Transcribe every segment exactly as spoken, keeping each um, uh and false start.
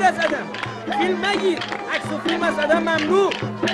از آدم فیلم نگیر، عکس و فیلم از آدم ممنوع.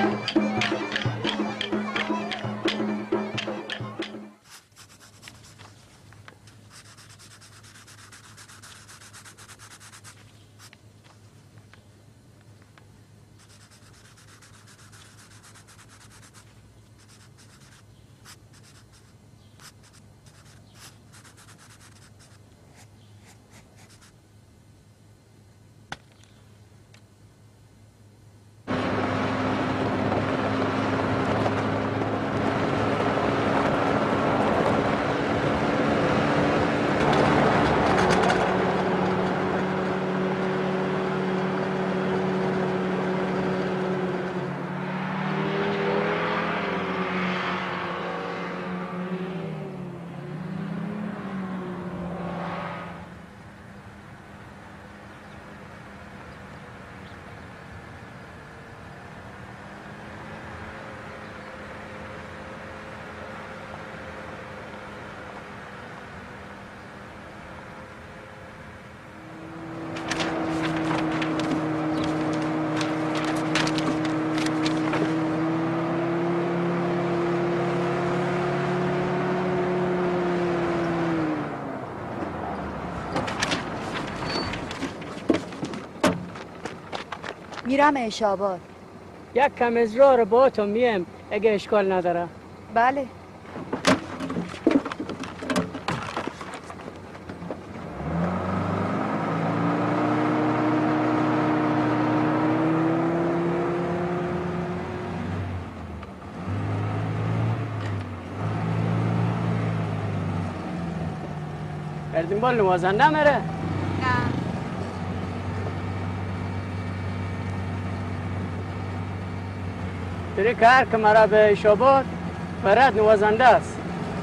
میرم عیش‌آباد. یک کم ازرار با تو میم اگه اشکال نداره. بله. بردیم بال نوازنده میره؟ نه. داری که هر که مرا به عیش‌آباد برد نوازنده است.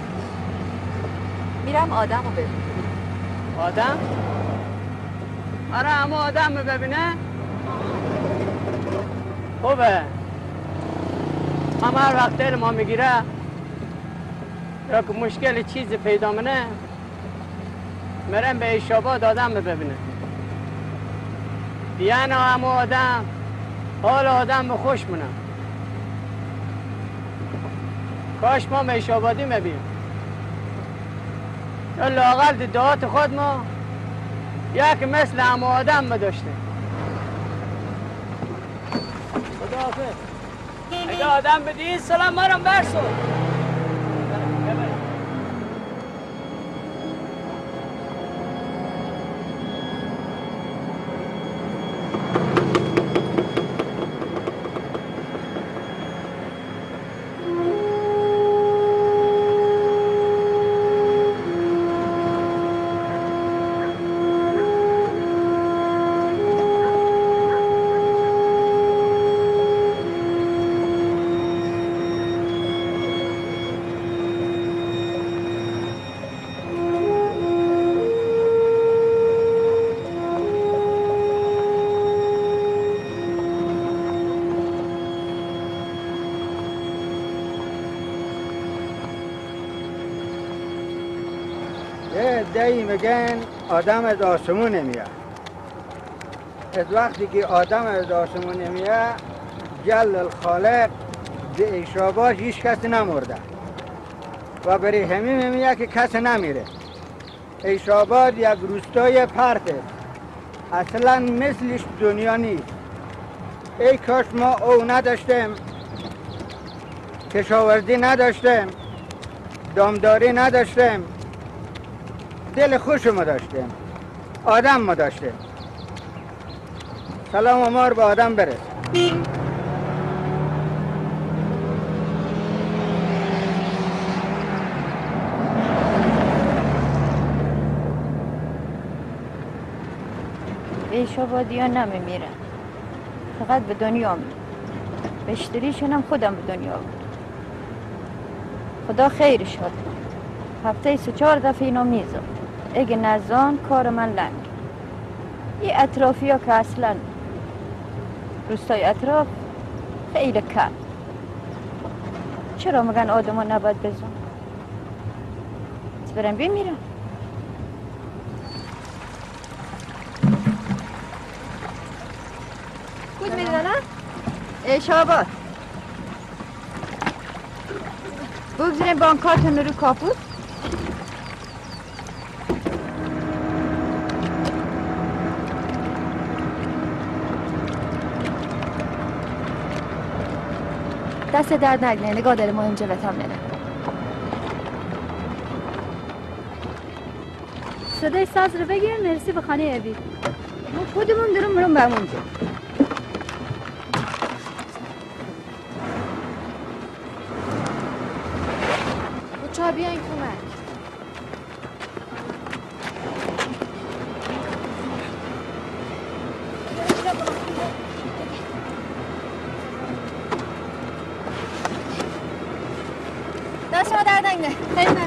میرم آدم رو ببینم. آدم؟ آره همه آدم رو ببینه؟ خوبه. همه هر وقت دل ما میگیره یا که مشکل چیزی پیدا منه میرم به عیش‌آباد آدم رو ببینه. دیانه همه آدم حال آدم به خوش منه. کاش ما به عیش‌آبادی میبینیم یا لااقل دعات خود ما یک مثل همه آدم بداشته. خداحافظ. اگه آدم بدید سلام مرم برسو. عده‌ای میگن آدم از آسمون نمیاد. از وقتی که آدم از آسمون نمیاد جل الخالق در عیش‌آباد هیچ کس نمرده و برای همین میگه که کس نمیره. عیش‌آباد یک روستای پرته، اصلا مثلش دنیا نیست. ای کاش ما او نداشتیم، کشاورزی نداشتیم، دامداری نداشتیم، دل خوش ما داشتیم، آدم ما داشتیم. سلام امار به آدم برس. عیش‌آبادی ها نمیمیرن، فقط به دنیا میرن. بشتریشون هم خودم به دنیا بود. خدا خیر شد. هفته سه چهار دفعه اینو میزم. اگه نزان کار من لنگ. یه اطرافی ها که اصلا روستای اطراف خیلی کم. چرا مگن آدم ها نباید بزن؟ از برم بمیرم. کود میدونم؟ ای شابات بگذاریم بانکاتون رو کاپوت. دست درد نگنه نگاه داره مهم جلت هم نره. صدای ساز رو بگیر نرسی به خانه ابی. ما خودمون درم برم به اونجا. بچه ها بیاین کمک. دست شما درد نگنه. خیلی ممنون.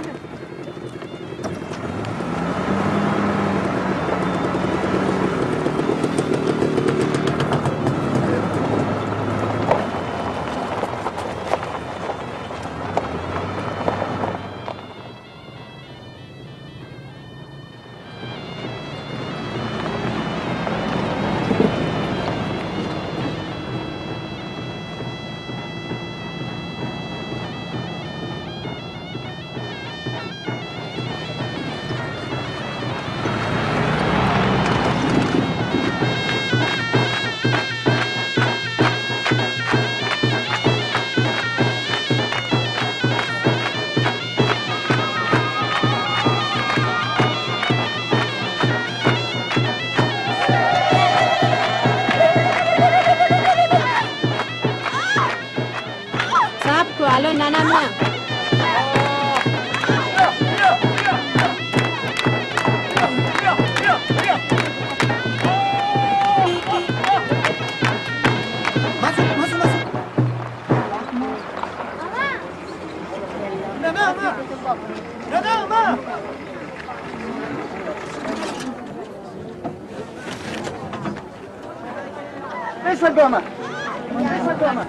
الان ننم نه Deixa a dama. Deixa a dama.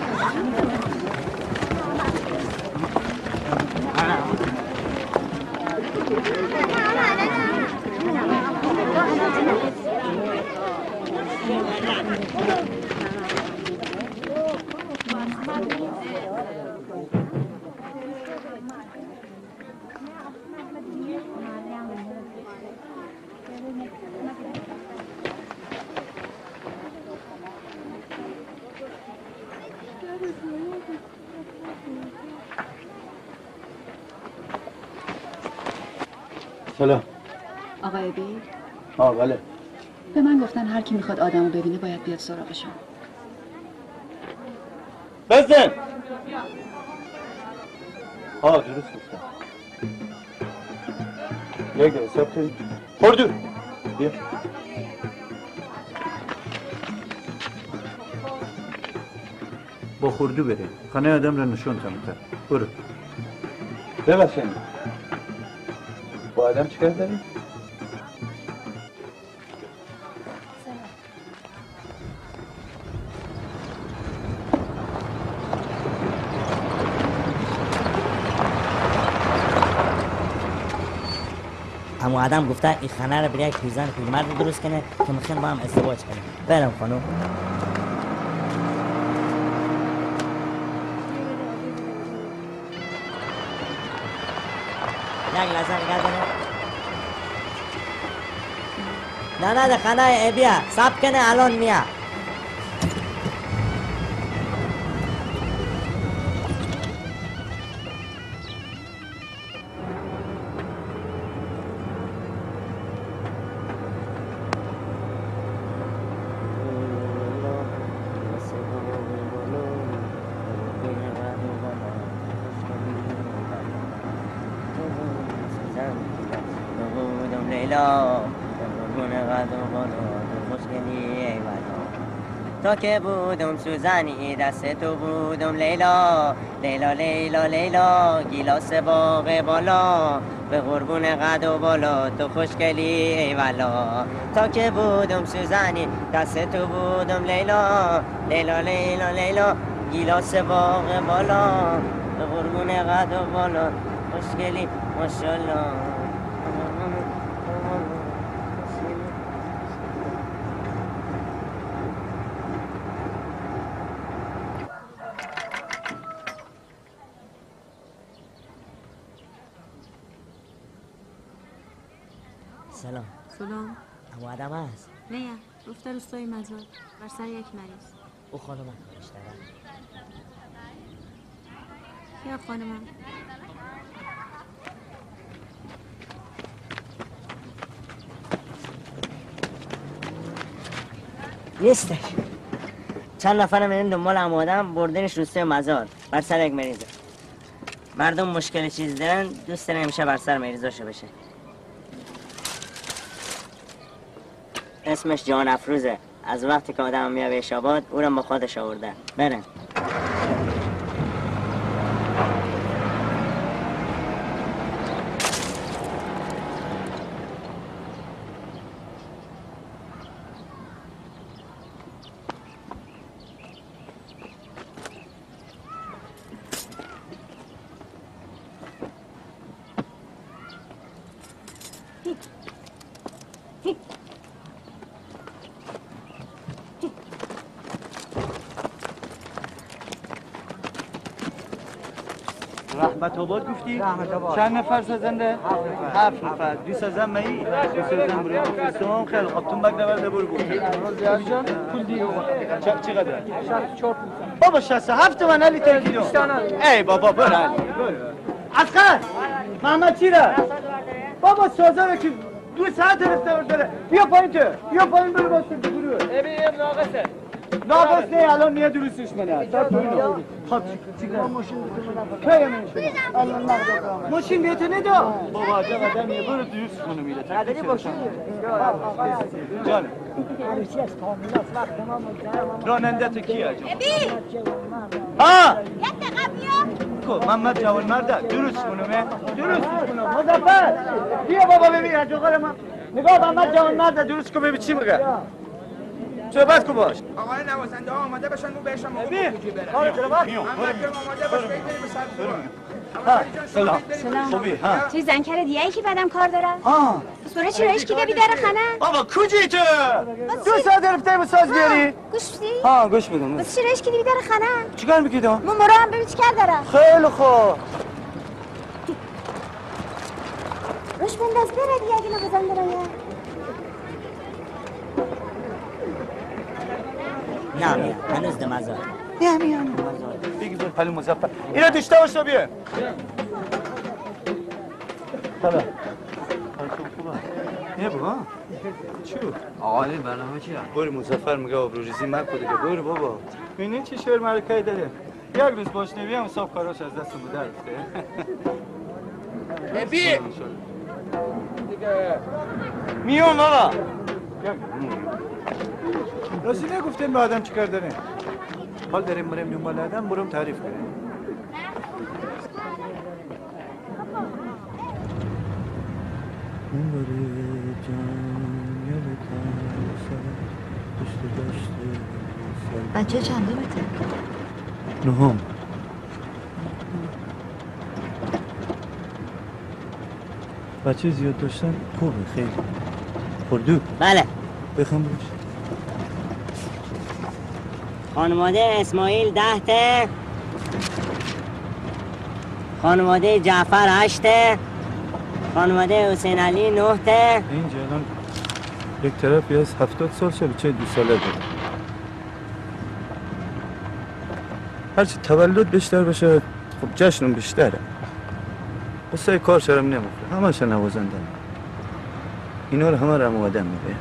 سلام. آقای بی؟ آه بله. به من گفتن هر کی میخواد آدمو ببینه باید بیاد سراغشون. بزن. آه درست گفتم. یک دقیقه حساب کنید. خردو. بیا. با خردو بره. خانه آدم را نشون کنم. برو. ببخشید. با آدم چیکار داری؟ اما آدم گفته این خانه رو برای یک پیرزن پیرمرد درست کنه که میخوایم با هم ازدواج کنیم. برم خانم. یک لحظه نگاه داره. نه نه ده خانه ای بیا صبر کنه الان میا. تا که بودم سوزنی دست تو بودم لیلا لیلا لیلا لیلا گیلاس باغ بالا به قربون قد و بالا تو خوشگلی ای والا تا که بودم سوزنی دست تو بودم لیلا لیلا لیلا لیلا گیلاس باغ بالا به قربون قد و بالا خوشگلی ماشاءالله. سلام. سلام. همو آدم هست؟ نه گفته روستای مزار بر سر یک مریض. او خانم کارش داره. کیا خانم؟ نیستش. چند نفرم این دنبال هم آدم بردنش روستای مزار بر سر یک مریضه. مردم مشکل چیز دارن دوست دارن همیشه بر سر مریضاشو بشه. اسمش جان افروزه. از وقتی که آدم میاد به شاباد او را با خودش آورده. برن. رحمت آباد گفتی؟ رحمت آباد. چند نفر سازنده؟ هفت نفر. دوی سازن مایی؟ دوی سازن برای سلام خیلی خب تون بگ نورده برو بود. پول دیگه چقدر؟ شصت و چهار بابا شصت و هفت من علی تنکیدو. ای بابا برو علی. اسقر محمد چیره؟ بابا سازه که دو ساعت رفته داره. بیا پایین تو. بیا پایین برو باش تو برو. ببین ناقصه ناقص نه الان میاد درستش منه. خب چیکار ماشین کی میشه؟ الان نقد ماشین بیت ندا. بابا عجب آدمیه برو درست کنه میره. نداری باشه جان. راننده تو کیه عجب؟ ها یک دقیقه بیا. کو محمد جوان مرد درست کنه درست کنه مظفر بیا بابا ببین عجوقه من نگاه محمد جوان مرد درست کنه ببین چی میگه صحبت کن باش. آقای نوازنده ها آماده باشن مو بهشون موقع ببین بگوجی برن کار جلوات محمد که آماده باش بریم به سر ها سلام سلام. خوبی ها چی زنکر دیگه ای که بعدم کار داره؟ ها سوره چی رایش که بیداره خانه؟ بابا کجی تو دو ساعت رفته به ساز بیاری گوش بدی؟ ها گوش میدم بس چی رایش که بیداره خانه؟ چیکار میکنی مو مرا هم ببین چی کار داره؟ خیلی خوب روش بنداز بره دیگه اگه نوازنده رو یه نه میاد. هنوز دم مزار. نه میانم بگی زور پلی مظفر اینا داشته باش تو بیا سلام نه بابا چی بود؟ آقا این برنامه چیه؟ برو مظفر میگه آبروریزی مکو دیگه برو بابا ببینین چی شعر مرکه داره یک روز باش نوی هم حساب کاراش از دست مو در رفته ابی دیگه میون آقا راستی نگفتیم به آدم چیکار داره حال داریم بریم دنبال آدم برم تعریف کنیم بچه چند دومته؟ نهم بچه زیاد داشتن خوبه خیلی خردو بله. بخوام باش خانواده اسماعیل ده ته. خانواده جعفر هشت ته. خانواده حسین علی نه ته. اینجا الان یک طرفی از هفتاد سال شد بچه دو ساله داره هرچی تولد بیشتر بشه خب جشنون بیشتره قصه کار شرم نمیخوره همه شا نوازنده اینا رو همه رو هم آدم میگه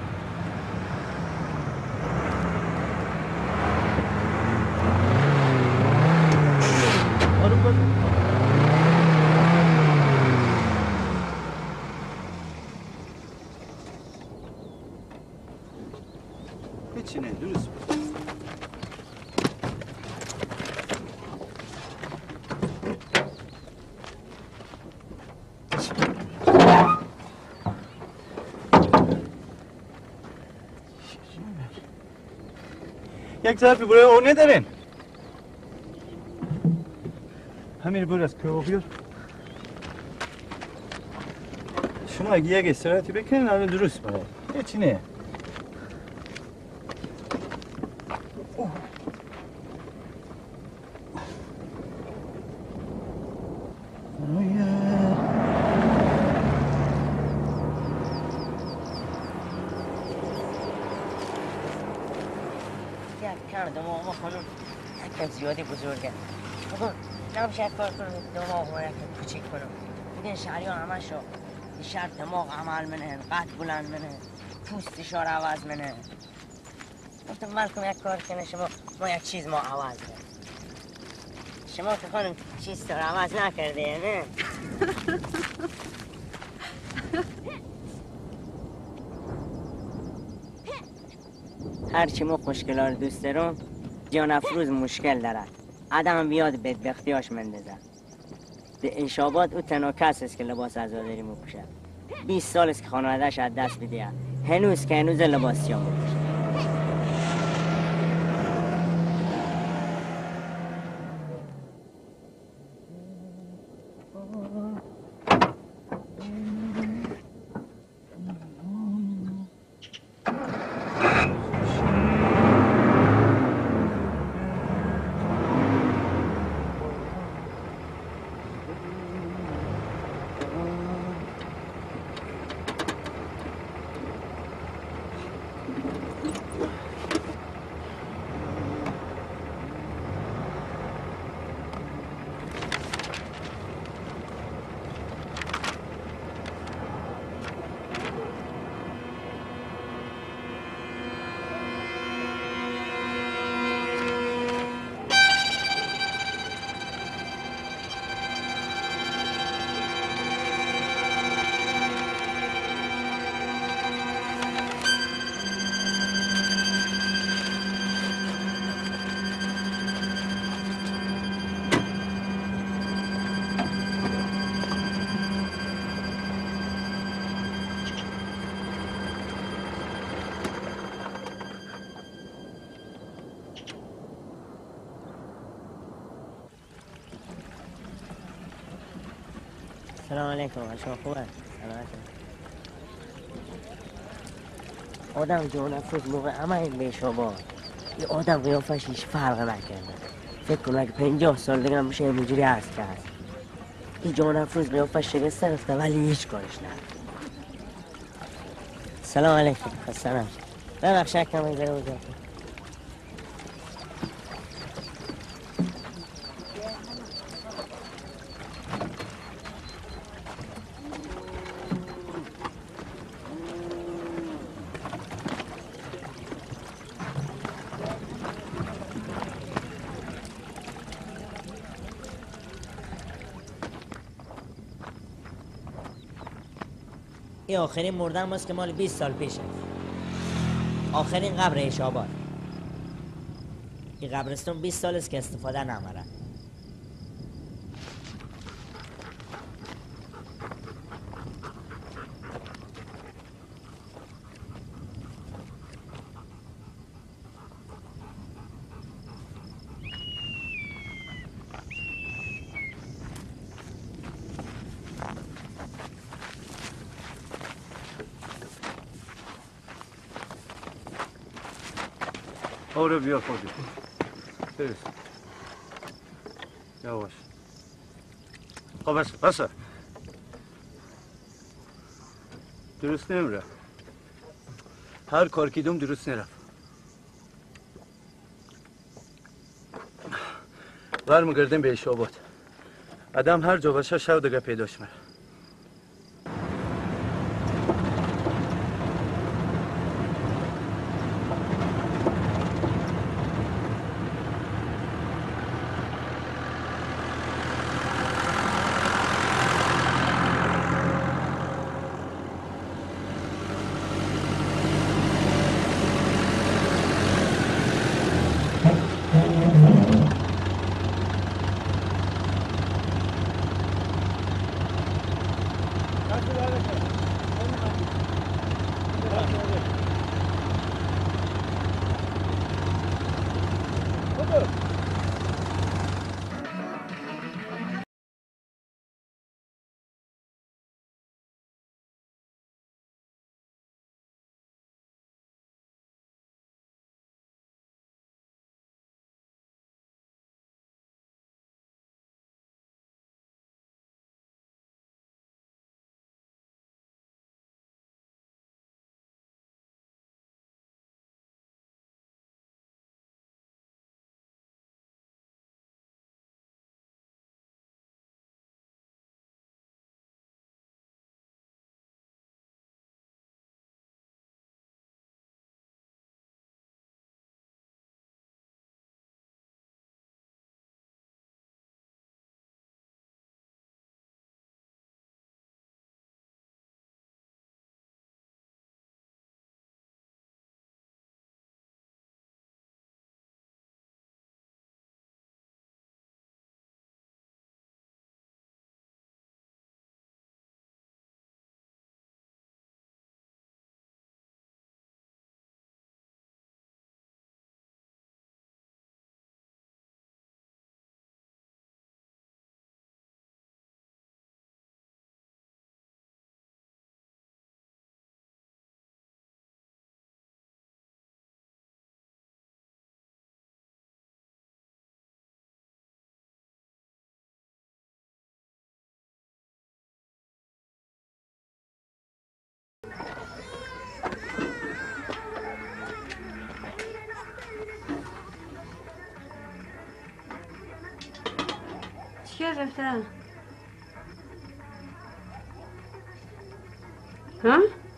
هیچی نه درست بود یک ظرفی برای اون ندارین همین برو از که بیار شما اگه یک استراحتی بکنین الان درست برای هیچی نه نه دماغ ما خانم یکم زیادی بزرگه. بابا نمیشه یک کار کنم دماغ ما یکم کوچیک کنم. دیگه شهری ها همه شو شهر دماغ عمل منه، قد بلند منه، پوستشار عوض منه. گفتم مالکم یک کار کنه شما ما یک چیز ما عوض کنه. شما که خانم چیز تو عوض نکرده نه؟ هرچی ما خوشگلار دوست دارم جان افروز مشکل دارد. آدم بیاد بدبختیاش مندازه. در انشابات او تنها کس است که لباس عزاداری میپوشه. بیست سال است که خانواده‌اش از دست بده. هنوز که هنوز لباس سیاه میپوشه. سلام علیکم. شما خوبه؟ سلامتون. آدم جان افروز موقع همه این بیشابا این آدم قیافش هیچ فرق نکرده. فکر کنم اگه پنجاه سال دیگه هم بشه اینجوری هست که هست. این جان افروز قیافش شکسته رفته ولی هیچ کارش نکرده. سلام علیکم. خسته نباشید. ببخشید کم این ذره بزرگتر. این آخرین مردن است که مال بیست سال پیشه. آخرین قبر ایشاباد. این قبرستون بیست سال است که استفاده نماره. آره بیا خودی برس یواش خب بس بس درست نمیره هر کار کیدم درست نرفت برمیگردیم به ایشاباد آدم هر جا باشه شو دیگه پیداش میره کره ها؟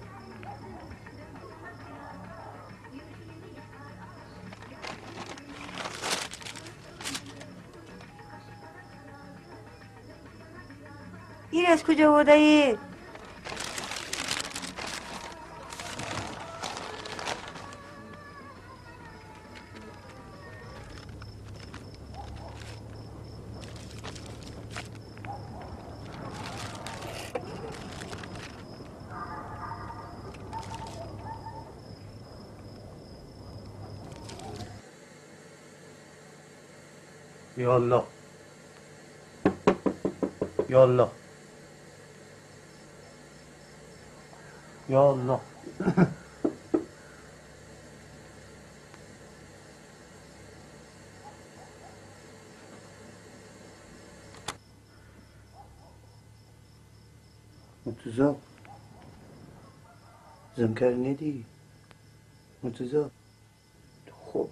این از کجا بوده ای؟ یا الله یا الله یا الله مرتضی زمکر ندی مرتضی خوب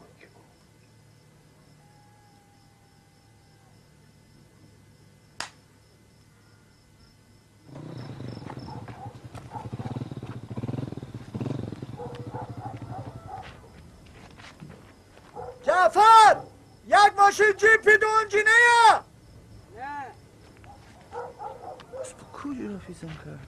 جعفر یک ماشین جیپی دونجینه یا نه بس با کجا رفیزم کرد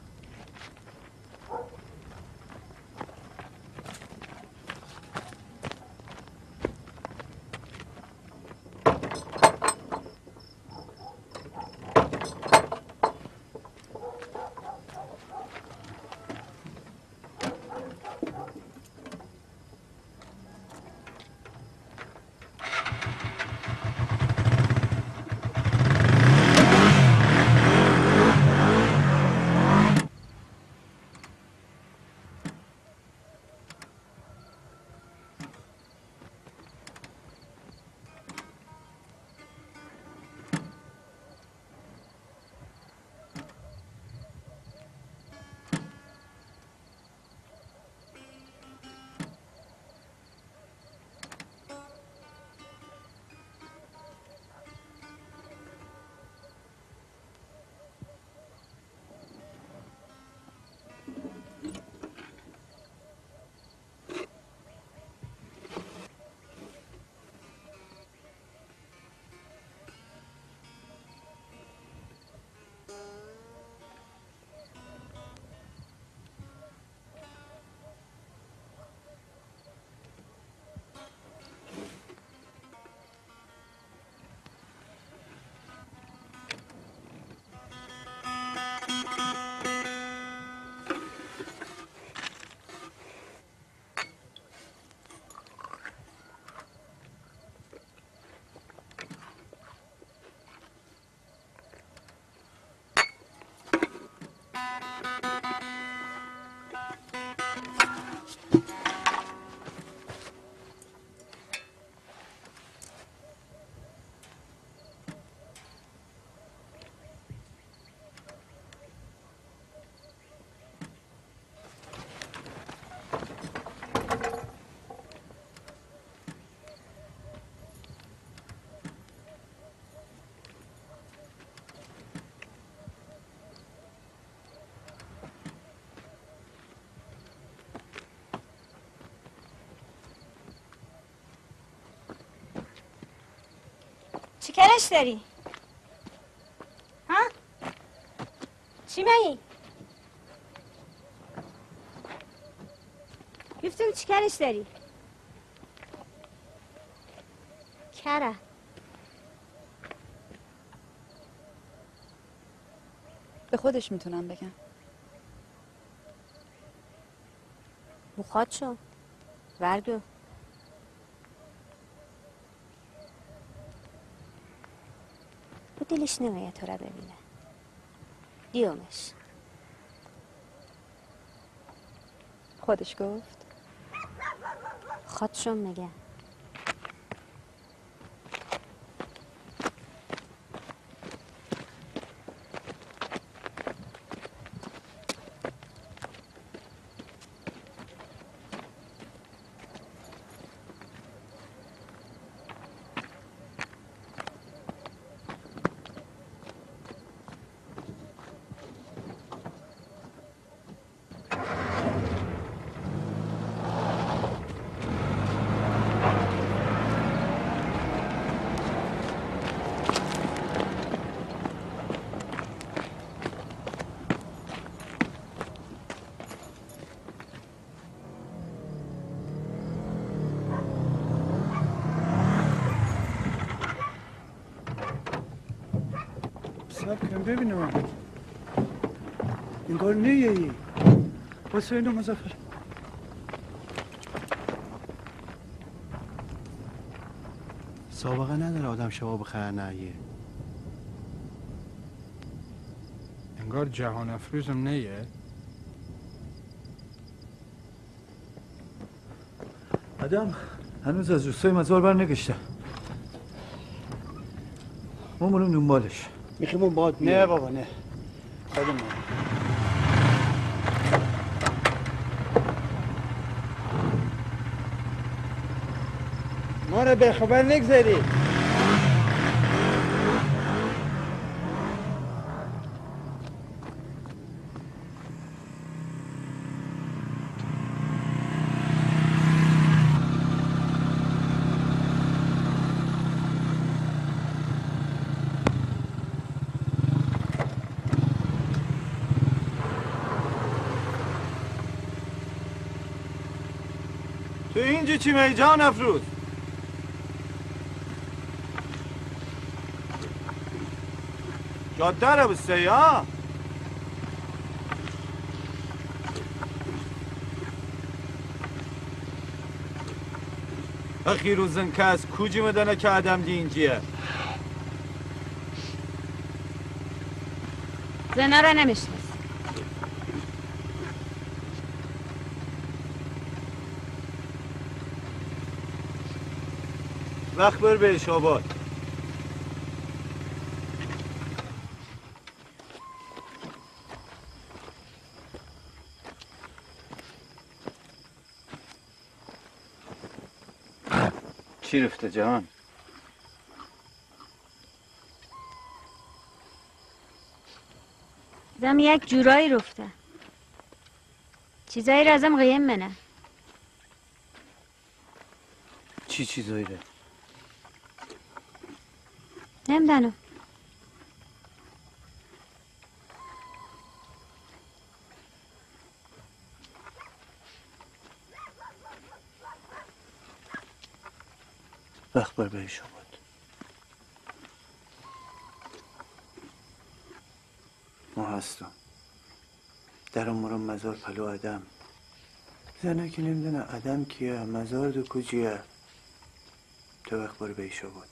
چی کرش داری؟ ها؟ چی میگی؟ گفتم چی کرش داری؟ کره به خودش میتونم بگم. بخواد شو ورگو او دلش نمیاد تو را ببینه دیومش خودش گفت خودشون میگه کن ببینم انگار نیه ای واسه اینو مزفر سابقه نداره آدم شباب خیر نهیه انگار جهان افروزم نیه آدم هنوز از روستای مزار بر نگشته ما بریم دنبالش میخیمون باد نه بابا نه خودم ما رو به خبر نگذاری تو اینجا چی می جان افروز جاده رو بسته یا اخی روزن که از کجی مدنه که آدم دی اینجیه زنا را نمیشنست وقت بر بهش آباد چی رفته جهان؟ زم یک جورایی رفته چیزایی را ازم غیم منه چی چیزایی ده؟ نمیدانم وقت بر بهش آباد ما هستم درم مرم مزار پلو آدم زنه که نمیدونه آدم کیه مزار دو کجیه تو وقت بر بهش آباد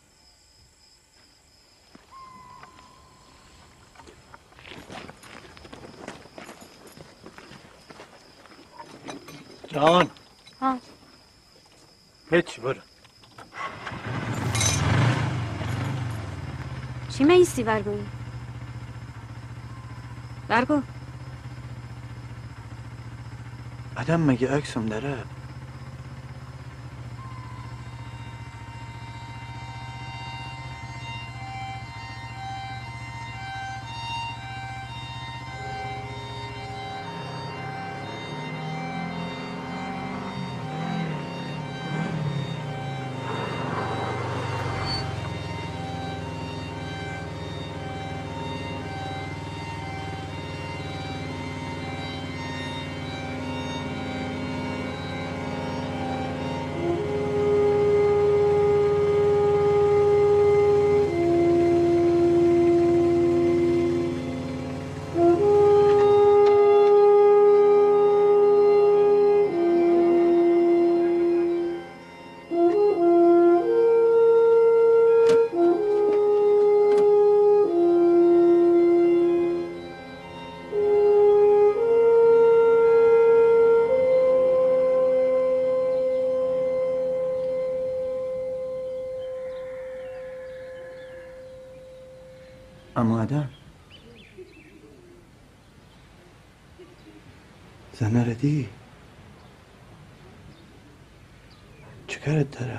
جان ها هیچی برو چی میستی برگویی؟ برگو آدم مگه عکسم داره اما آدم زنه ردی چکرت داره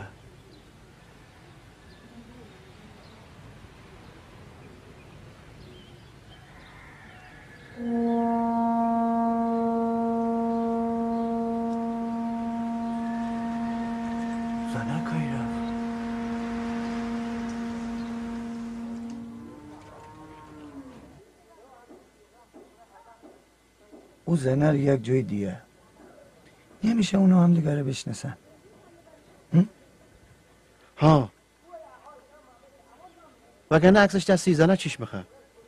زنه کایی رفت او زنه رو یک جای دیگه نمیشه اونو هم دیگه رو بشناسن ها وگرنه عکسش دستی زنه چیش میخواد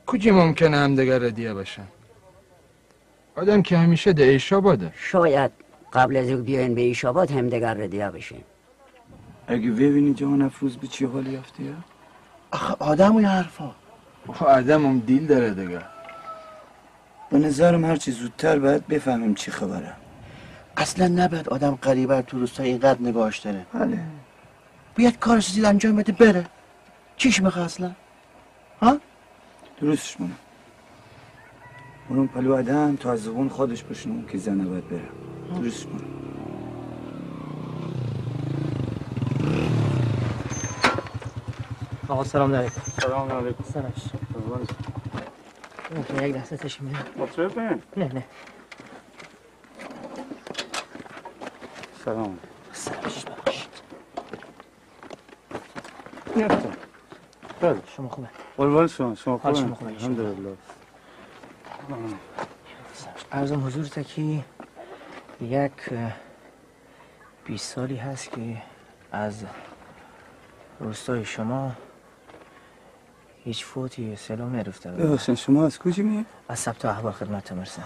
کجی ممکنه همدیگر ردیه باشن؟ آدم که همیشه ده ایشاباده. شاید قبل از او بیاین به ایشاباد همدیگر ردیه بشین. اگه ببینی جهان افروز به چی حالی یافتیه؟ آخه آدم و یه حرفا آدم هم دیل داره دیگه. به نظرم هرچی زودتر باید بفهمیم چی خبره. اصلا نباید آدم غریبه تو روستا اینقدر نگاهش داره. بله. باید کارش زید انجام بده بره. چیش میخواه اصلا؟ ها؟ درستش مونه. اون پلو آدم تا از زبون خودش بشنون که زنه باید بره. درستش مونه. آقا سلام علیکم. سلام علیکم. سلامش. ممکنه یک لحظه تشیم میدم. مطرب کنیم؟ نه نه. سلام. سلامش ببخشید. نفتم. بله. شما خوبه؟ قربان شما. شما خوبه؟ حال شما خوبه؟ الحمدلله. عرضم حضورت که یک بیست سالی هست که از روستای شما هیچ فوتی سلام نرفته. ببخشید شما از کجا میاد؟ از ثبت احوال خدمت مرسم.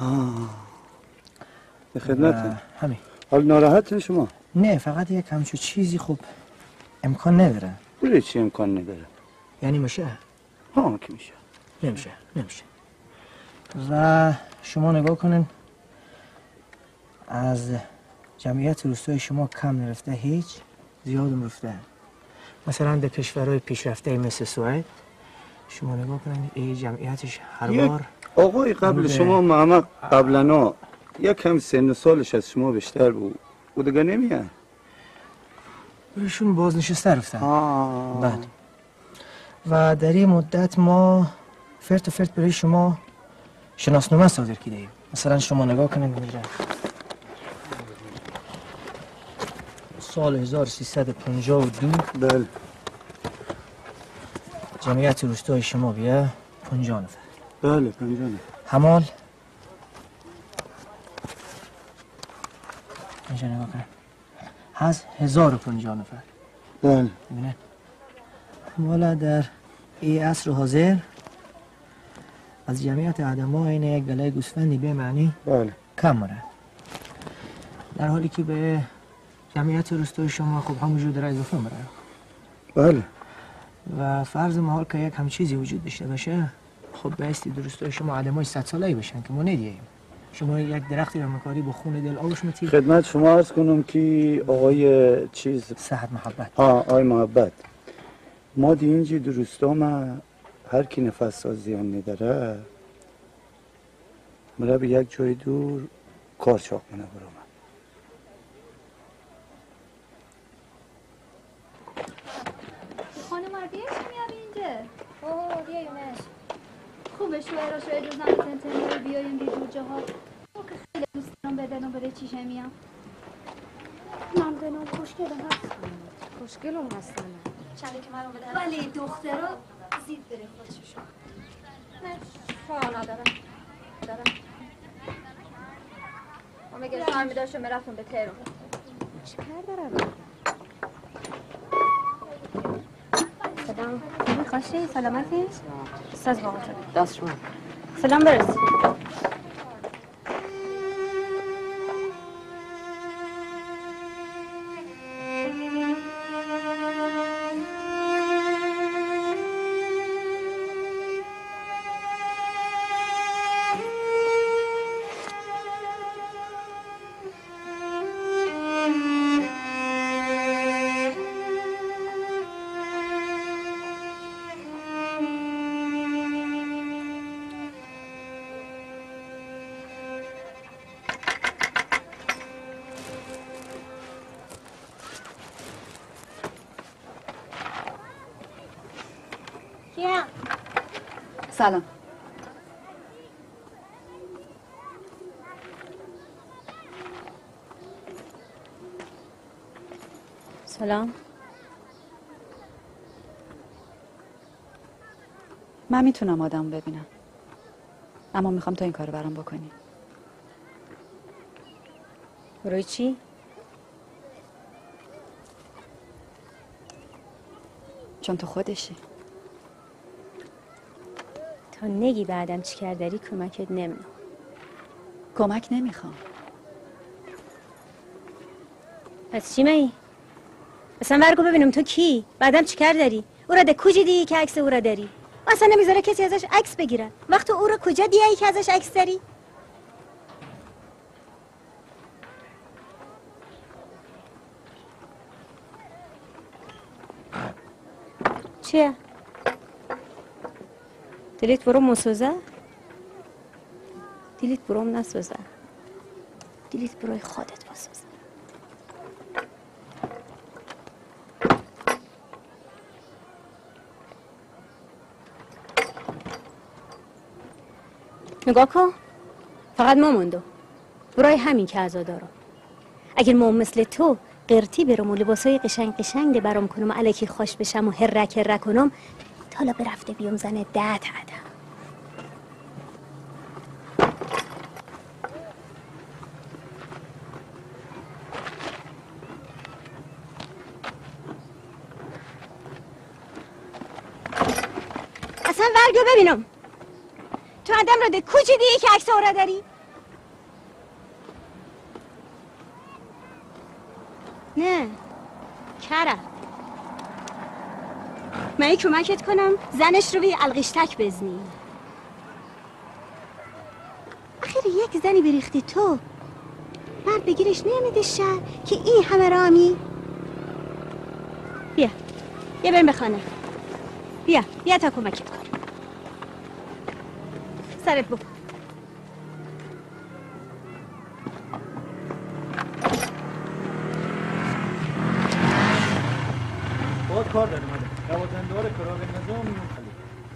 به خدمت همین. حال ناراحتین شما؟ نه فقط یک همچو چیزی خب امکان نداره. بله چی امکان نداره؟ یعنی میشه؟ ها که میشه. نمیشه نمیشه. و شما نگاه کنین از جمعیت روستای شما کم نرفته هیچ زیادم رفته. مثلا در کشورهای پیشرفته مثل سوئد شما نگاه کنین این جمعیتش هر بار آقای قبل شما محمد قبلنا یک کم سن و سالش از شما بیشتر بود و دیگه نمیاد. ایشون بازنشسته رفتن. بعد و در این مدت ما فرت و فرت برای شما شناسنامه صادر کرده ایم. مثلا شما نگاه کنید اینجا سال هزار و سیصد و پنجاه و دو بله جمعیت روستای شما بیا پنجاه نفر. بله پنجاه نفر. همال اینجا نگاه کنید هست هزار و پنجاه نفر. بله ببینید حالا در این عصر حاضر از جمعیت آدم ها این یک گله گوسفندی به معنی بله کم مره، در حالی که به جمعیت روستای شما خب همونجور در اضافه مره. بله و فرض محال که یک هم چیزی وجود داشته باشه خب بایستی در روستای شما آدم های صد ساله باشن که ما ندیدیم. شما یک درختی رو مکاری با خون دل آبش میتید. خدمت شما عرض کنم که آقای چیز صحت محبت ها آقای محبت ما دی اینجی در روستا ما هر کی نفس سازیان نداره مرا به یک جای دور کار چاق منه برو من. خانم عربیه چی میابی اینجا؟ اوه بیا یونش خوبه شوهر شوهر جز نمی تنتنه رو بیایم بی دور جاها او که خیلی دوست دارم بدنم بره چیشه میام ممدنم خوشگلم هست خوشگلم هستم چنده که من رو بدنم ولی دخترها زید بره خودشون نه شما ندارم دارم ما میگه شما می داشتم رفتم به تهران چی کار دارم؟ سلام خوشی سلامتی؟ ساز باقی شد دست شما سلام برس سلام. سلام. من میتونم آدم ببینم اما میخوام تو این کارو برام بکنی. روی چی؟ چون تو خودشی. تا نگی بعدم چی کرداری کمکت نمیدم. کمک نمیخوام. پس چی می؟ اصلا ورگو ببینم تو کی؟ بعدم چی کار داری؟ او را ده کجا دیگه که عکس او را داری؟ اصلا نمیذاره کسی ازش عکس بگیره. وقت او را کجا دیگه که ازش عکس داری؟ چیه؟ دلیت برام مسوزه؟ دلیت برام نسوزه. دلیت برای خودت بسوزه. نگاه کن، فقط ما موندو برای همین که عزا دارم. اگر ما مثل تو قرتی برم و لباسای قشنگ قشنگ ده برام کنم و الکی خوش بشم و هرک هرک کنم تالا برفته بیام زنه ده تا عدم. اصلا ورگو ببینم تو آدم رو ده کجی دیگه که عکس آورا داری؟ نه کره من ای کمکت کنم زنش رو به القشتک بزنی. آخر یک زنی بریختی تو مرد بگیرش نمیده شهر که این همه رامی. بیا بیا بریم بخانه. بیا بیا تا کمکت کنم. سرت بکن. باید کار داریم مادر. دوازنده‌وار کراغ نظام میون خلیل.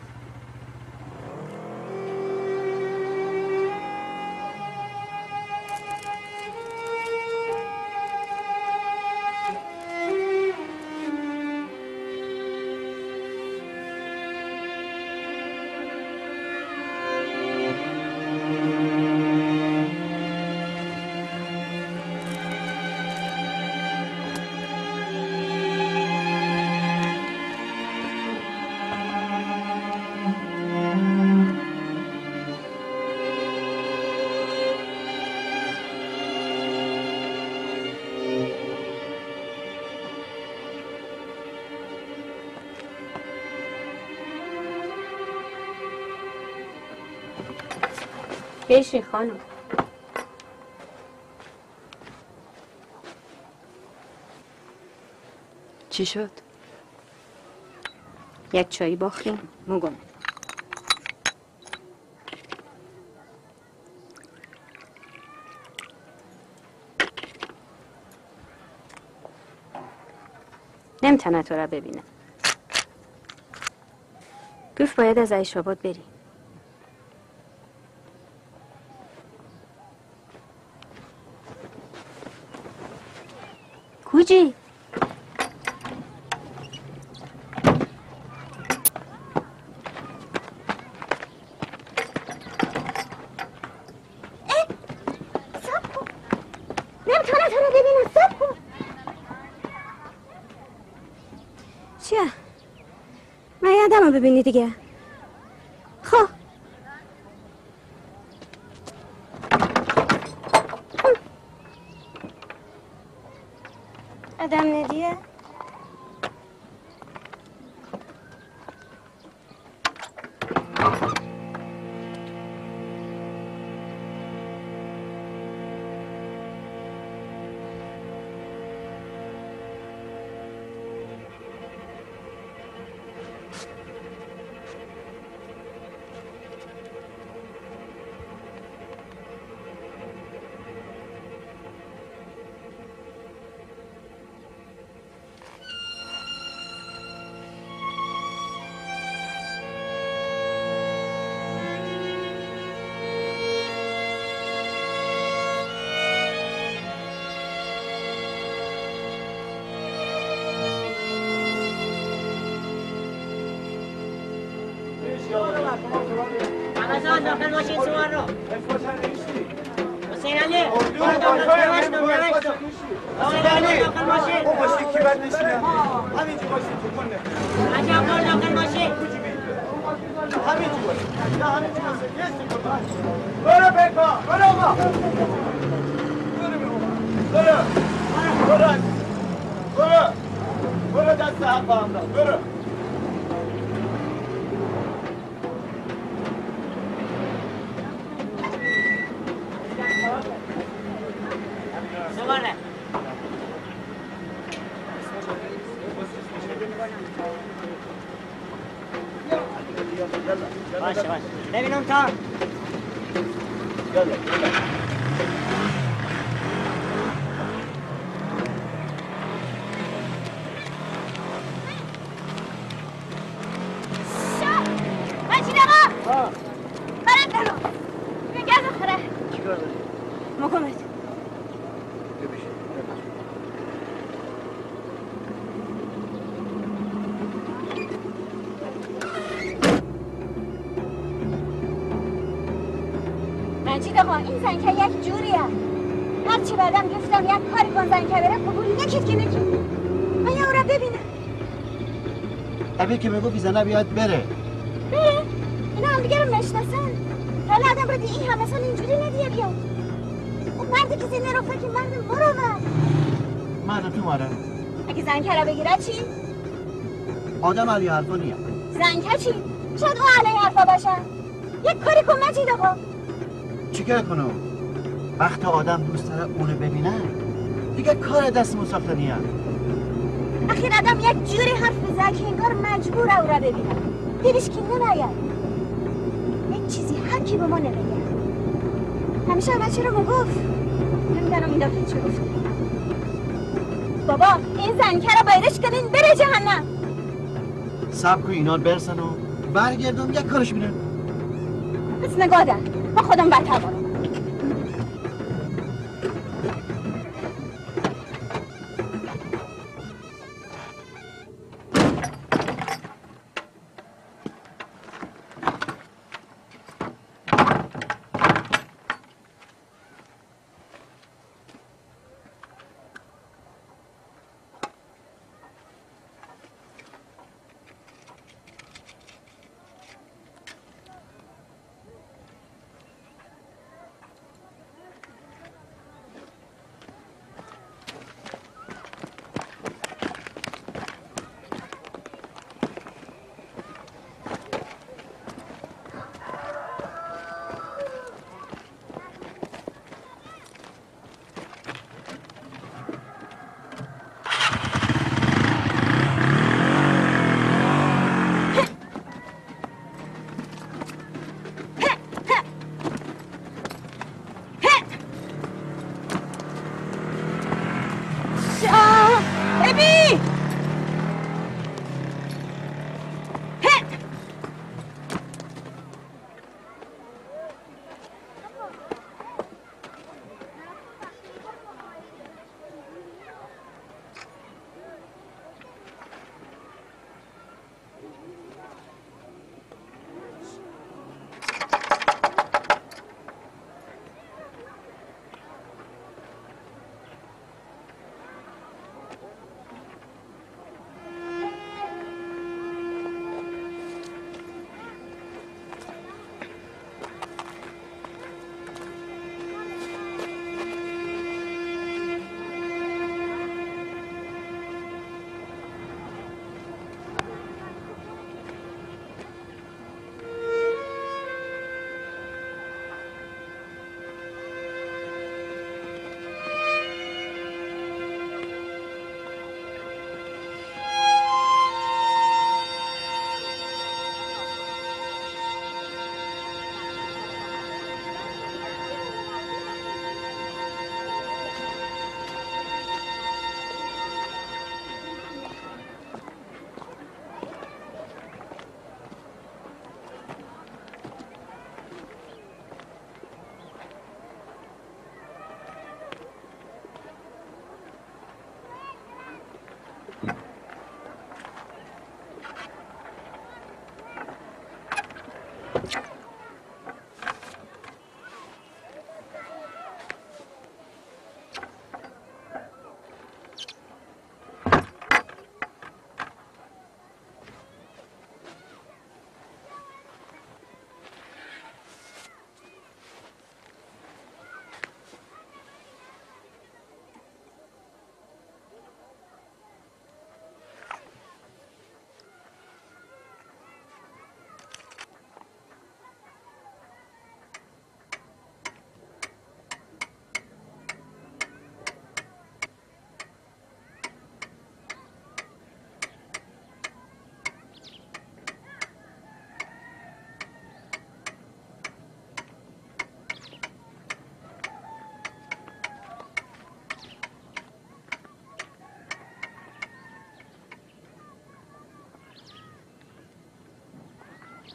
بشین خانم. چی شد؟ یک چایی باختیم مگم. نمیتونه تو را ببینه. گفت باید از عیشاباد بری. کجی؟ نمیتونه تو رو ببینه. سب کن. چیه؟ من یادم رو ببینی دیگه. خب آدم ندیه؟ رمضان داخل ماشین سوار رو حسین علی برو داخل نوشت کن نوشت کن حسین علی داخل ماشین او ماشین کی باید نشینه همینجا ماشین تو کنه عجب دار داخل ماشین همین تو باشه یا همین تو باشه یه سکون برو بکا برو ما برو برو برو برو دست هم با هم دار برو زبانه باشه باشه ببین اون تا یالا مجید آقا برم برو بیا گرد بخوره چیکار داری؟ مکمت مجید آقا این زنکه یک جوریه هرچی بعدم گفتم یک کاری کن زنکه بره قبول نکید که نکید من یه او را ببینم ابی که میگو بیزنه بیاد بره بره؟ اینا هم دیگه رو مشناسن حالا آدم رو دی این همه سال اینجوری ندیه بیاد اون مردی که زینه رو فکر مرد مروه مرد تو ماره اگه زنکه را بگیره چی؟ آدم علی حرفا نیه زنکه چی؟ شاید او علیه حرفا باشه یک کاری کن مجید آقا چیکار کنم؟ وقت آدم دوست داره اونو ببینه دیگه کار دست مساخته نیه اخیر آدم یک جوری حرف بزن که انگار مجبور او را ببینه دیرش که نماید یک چیزی هر کی به ما نمیگه همیشه همه چی رو مگفت نمیدانم این دفعه چی گفت بابا این زنکه رو بایدش کنین بره جهنم سب کن اینا برسن و برگردم یک کارش میره پس نگاه ده با خودم بطر بارم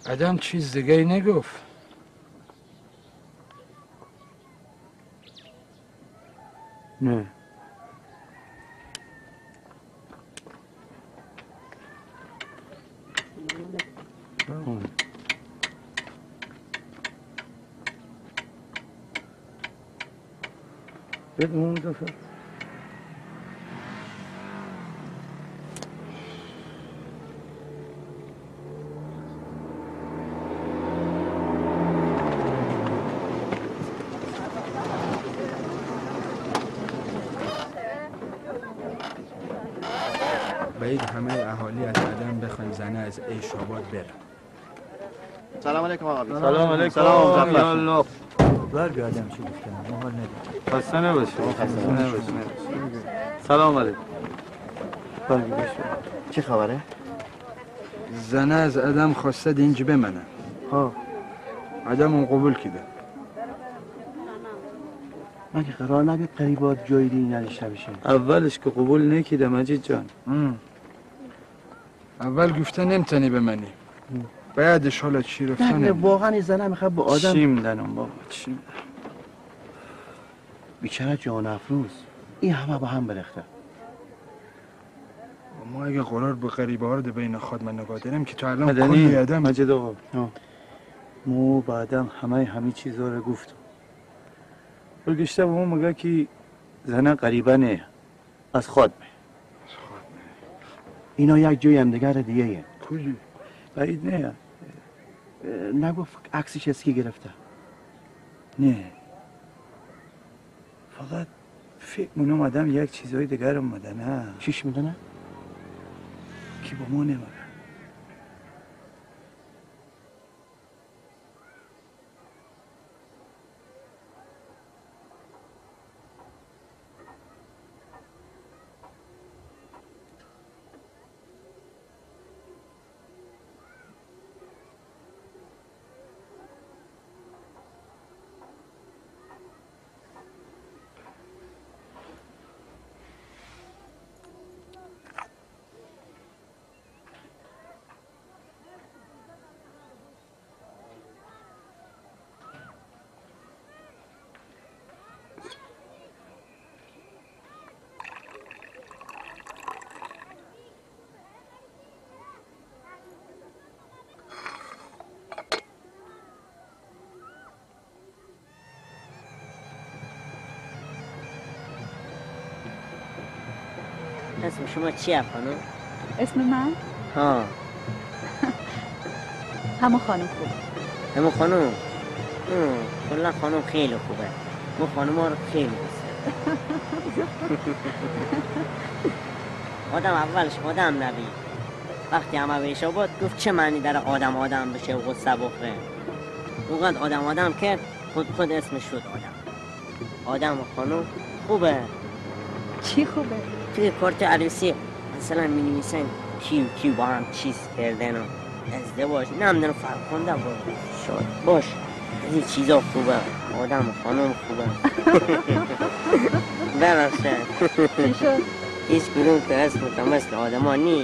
آدم چیز دیگه ای نگفت. نه بدون دفعه باید همه اهالی از آدم بخوایم زنه از عیش آباد برن. سلام علیکم آقا. سلام علیکم. سلام یا الله. برگ آدم چی گفتن؟ ما حال ندید. خسته نباشی. خسته نباشی. سلام علیکم. برگ بشو. چه خبره؟ زنه از آدم خواسته اینج بمنه. ها. آدم اون قبول کده. مگه قرار نبید قریبات جایی دی نداشته بشه؟ اولش که قبول نکیده مجید جان. اول گفته نمتنی بمنی. بعدش حالا چی رفته نه نمی. واقعا این زنه میخواد با آدم چی میدنم بابا چی میدنم. بیچاره جان افروز این همه با هم برخته. ما اگه قرار به غریبه ها رو ده بین خود من نگاه داریم که تو الان مدنی کلی آدم مجید آقا مو بعدم همه همه چیزا رو گفتم. برگشته به ما مگه که زنه غریبه نه از خود می. اینا یک جای هم دیگر دیگه یه. کجی؟ بعید نه. نگفت عکسش اسکی گرفته. نه فقط فکر منم آدم یک چیزای دیگر هم مدنه. چیش میدنه؟ که با ما نمگه. اسم شما چیه خانم؟ اسم من؟ ها همون خانم خوب. همون خانم؟ کلا خانم خیلی خوبه. ما خانم ها رو خیلی دوست آدم اولش آدم نبی. وقتی همه بهش آباد گفت چه معنی داره آدم آدم بشه و غصه بخوره. اوقات آدم آدم کرد خود خود اسمش شد آدم. آدم و خانم خوبه. چی خوبه؟ توی کارت عروسی مثلا می نویسن کیو کیو با هم چیز کردن و ازدواج نمیدونم فرق خونده باش شاد باش از این چیزا خوبه. آدم و خانم خوبه. ببخشه چی شد؟ هیچ کدوم که اسمتا مثل آدم ها نی.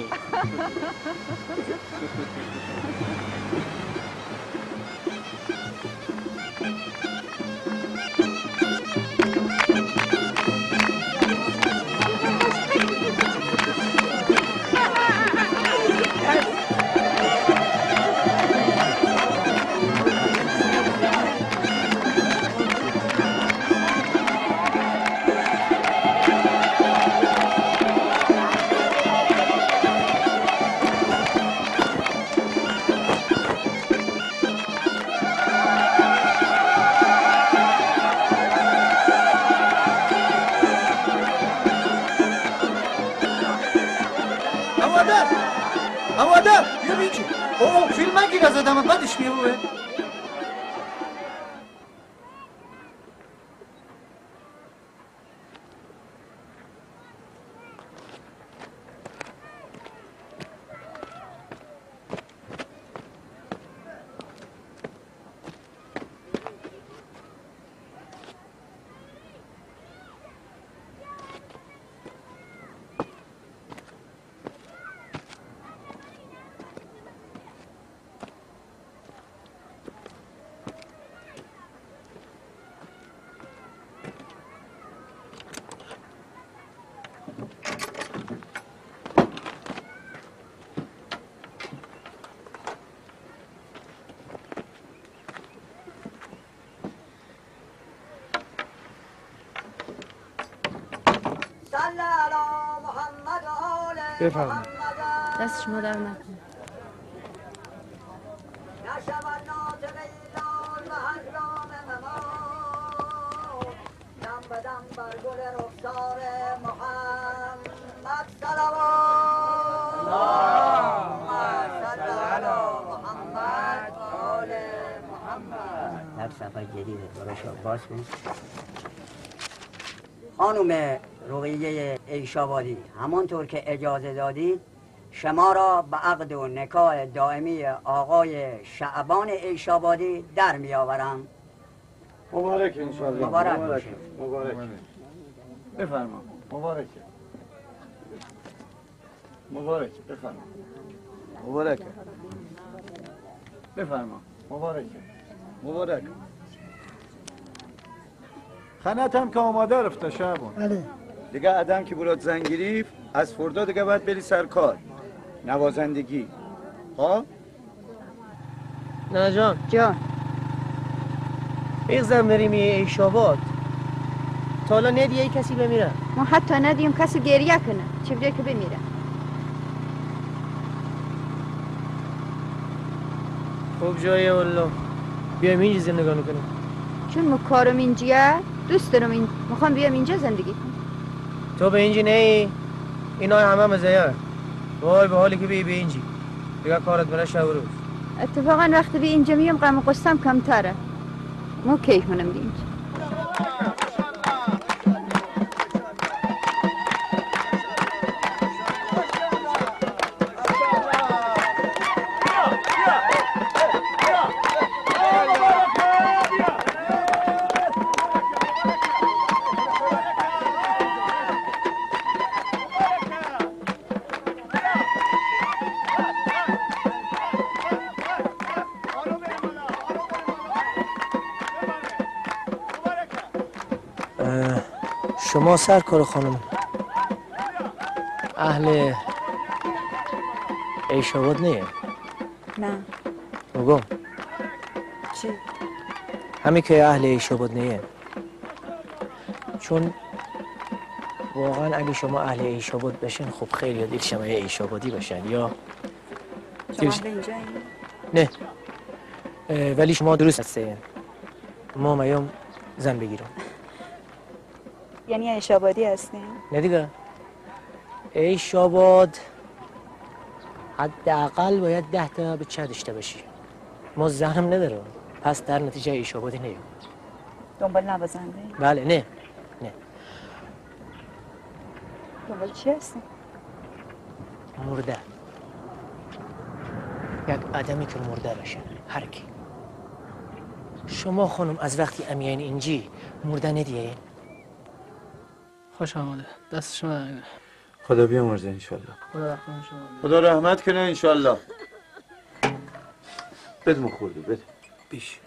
اوه فیلم نگیر از آدم بدش میوه. بفرمایید. دست شما در نکنه. در صفحه جدید براش باز کن. خانم رقیه ایشابادی، همانطور که اجازه دادید شما را به عقد و نکاح دائمی آقای شعبان ایشابادی در می آورم. مبارک انشالله. مبارک مبارک باشه. مبارک. بفرما. مبارک. مبارک. بفرما. مبارک. بفرما. مبارک. مبارک. خانت هم که آماده رفته شعبان. بله. دیگه آدم که برات زنگ گرفت از فردا دیگه باید بری سر کار. نوازندگی. ها؟ نه جان. جان. بگذارم بریم ایشاباد. تا حالا ندیه کسی بمیره. ما حتی ندیم کسی گریه کنه. چه بده که بمیره. خوب جایه والله. بیایم اینجا زندگانی کنیم. چون ما کارم اینجیه دوست دارم این میخوام بیام اینجا زندگی کنم. تو به اینجی نه اینا همه مزایه. وای به حالی که بی به اینجی دیگه کارت بره شب و روز. اتفاقا وقتی بی اینجا میام غم و غصه‌ام کمتره. مو کیف منم بی اینجا. شما سرکار خانم اهل ایشاباد نیه؟ نه. بگم چی؟ همین که اهل ایشاباد نیه. چون واقعا اگه شما اهل ایشاباد بشین خب خیلی دل شما ایشابادی بشن یا شما اهل اینجا این؟ نه اه، ولی شما درست هستین. ما میام زن بگیرم. یعنی ایشابادی هستین؟ نه دیگه ایشاباد حداقل باید ده تا بچه داشته باشی. ما زنم نداره پس در نتیجه ایشابادی نیم. دنبال نوازنده؟ بله نه نه دنبال چی هستین؟ مرده. یک آدمی که مرده بشه هر کی. شما خانم از وقتی امیین اینجی مرده ندیه؟ خوش آمده. دست شما در خدا بیامرزه انشالله. خدا رحمت شما. خدا رحمت کنه انشالله. بده مخورده بده. بیش.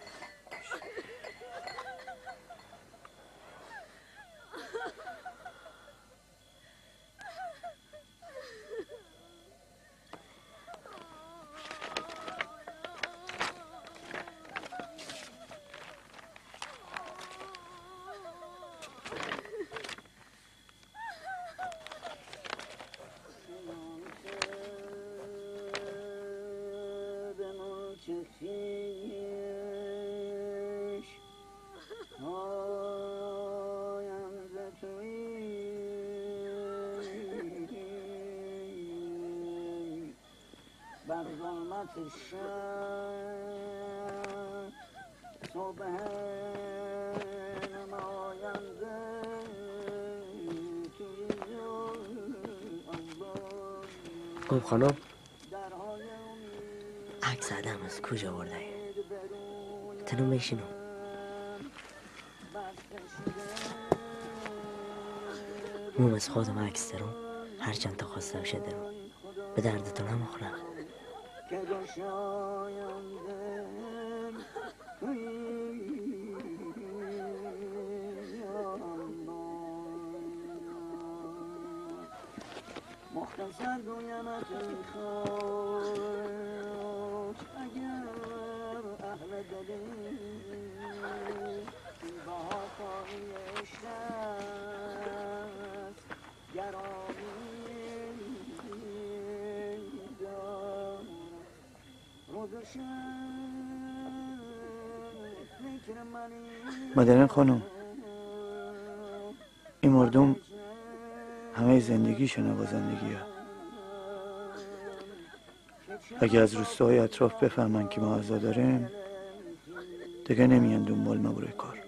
خب خانم عکس آدم از کجا برده؟ تنو بشینو. موم از خودم عکس دارم. هر چند تا خواسته باشه دارم. به دردتون هم اخورم. مختصر گویمت ای خاک اگر اهل دلی با خواهی عشق است مادرن خانم، این مردم همه زندگیشون نوازندگی ها. اگه از روستاهای اطراف بفهمن که ما عزا داریم دیگه نمیان دنبال ما برای کار.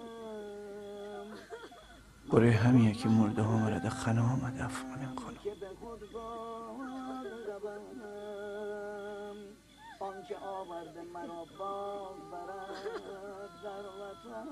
برای همینه که مرده ها مرده خانه آمده افغانم خانم. آنکه آورده مرا باز برد در وطن.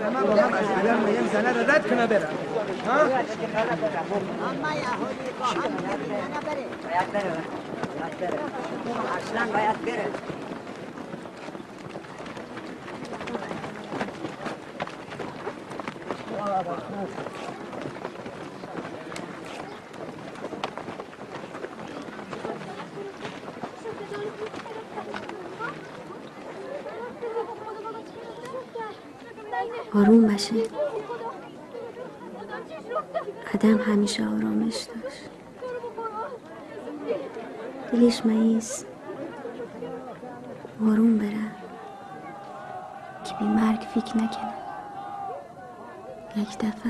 برو هم از ادم میم زنه رو رد کنه بره ها؟ اما یهودی خواهم نه بره باید بره باید بره اصلا باید بره آروم باشه. آدم همیشه آرامش داشت. دلش مریض آروم بره که بی مرگ فکر نکنه. یک دفعه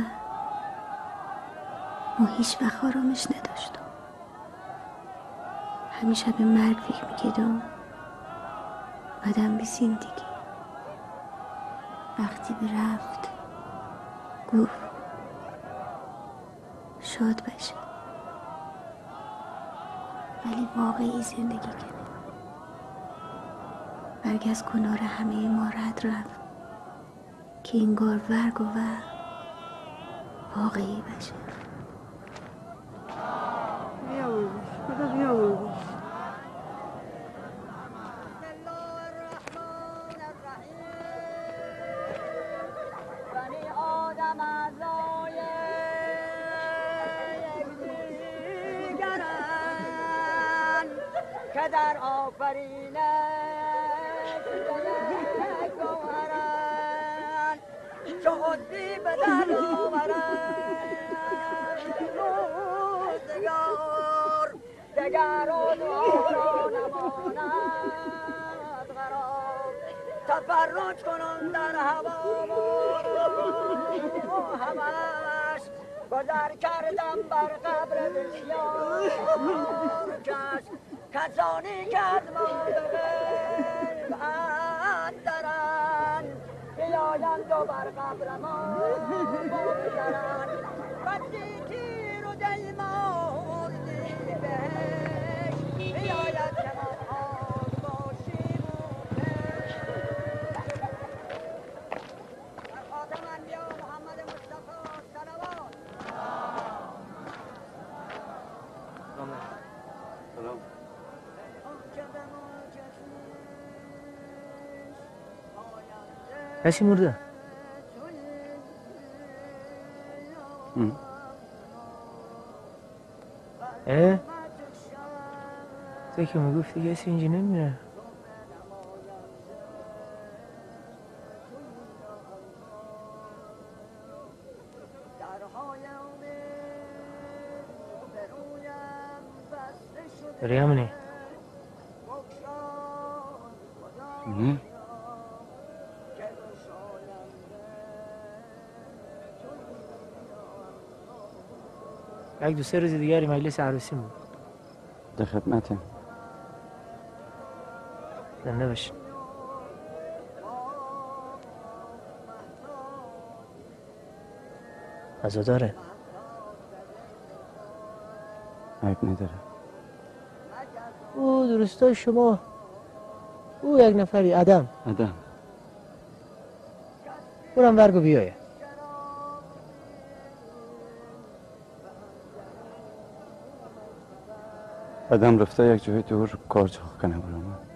ما هیچ وقت آرامش نداشتم. همیشه به مرگ فکر میکردم. آدم به زندگی وقتی به رفت گفت شاد باشه، ولی واقعی زندگی کنه. مرگ از کنار همه ما رد رفت که انگار ورگ و ور واقعی باشه. بیاورش خدا بیاورش که در آفرینش یک گوهرند چو عضوی به در آورند روزگار دگر و دارا نماند قرار تفرج کنند در هوا و همش گذر کردم بر قبر بسیار کس کسانی که از ما به غیب اندرند بیایند و بر قبر ما بگذرند وقتی تیر و دیماردی بهش بیاید که ما آن باشیم و در خاتم انبیا محمد مصطفی صلوات. سلام. کسی مرده؟ اه؟ تو که میگفتی کسی اینجا نمیره. داری همونی؟ نه یک دو سه روز دیگری مجلس عروسی بود. در خدمتم. زنده باشین. عزاداره؟ عیب نداره. او درستای شما او یک نفری آدم آدم برم ورگو بیایه. آدم رفته یک جای دور کار چاق کنه برام.